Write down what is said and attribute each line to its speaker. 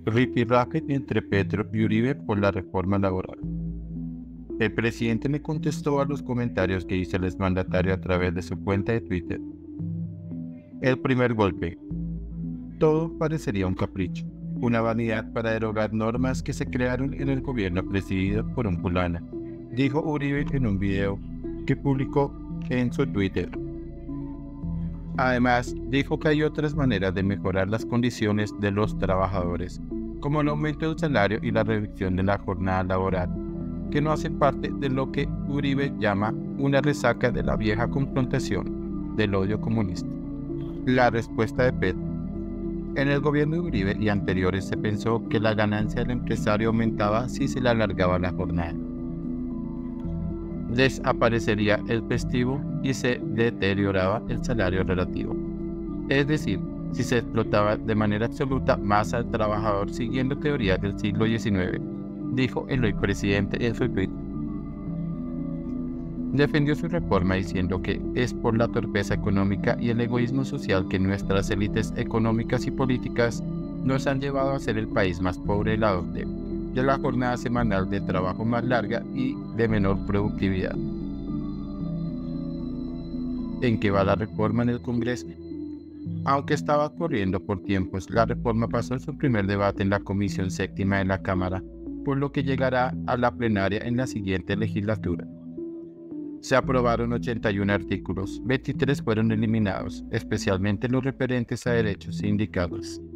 Speaker 1: Rifirrafe entre Petro y Uribe por la reforma laboral. El presidente le contestó a los comentarios que hizo el exmandatario a través de su cuenta de Twitter. El primer golpe. Todo parecería un capricho, una vanidad para derogar normas que se crearon en el gobierno presidido por un fulana, dijo Uribe en un video que publicó en su Twitter. Además, dijo que hay otras maneras de mejorar las condiciones de los trabajadores, como el aumento del salario y la reducción de la jornada laboral, que no hacen parte de lo que Uribe llama una resaca de la vieja confrontación del odio comunista. La respuesta de Petro. En el gobierno de Uribe y anteriores se pensó que la ganancia del empresario aumentaba si se le alargaba la jornada. Desaparecería el festivo y se deterioraba el salario relativo. Es decir, si se explotaba de manera absoluta más al trabajador siguiendo teorías del siglo XIX, dijo el hoy presidente en su tweet. Defendió su reforma diciendo que es por la torpeza económica y el egoísmo social que nuestras élites económicas y políticas nos han llevado a ser el país más pobre de la OCDE, de la jornada semanal de trabajo más larga y de menor productividad. ¿En qué va la reforma en el Congreso? Aunque estaba corriendo por tiempos, la reforma pasó en su primer debate en la Comisión Séptima de la Cámara, por lo que llegará a la plenaria en la siguiente legislatura. Se aprobaron 81 artículos, 23 fueron eliminados, especialmente los referentes a derechos sindicales.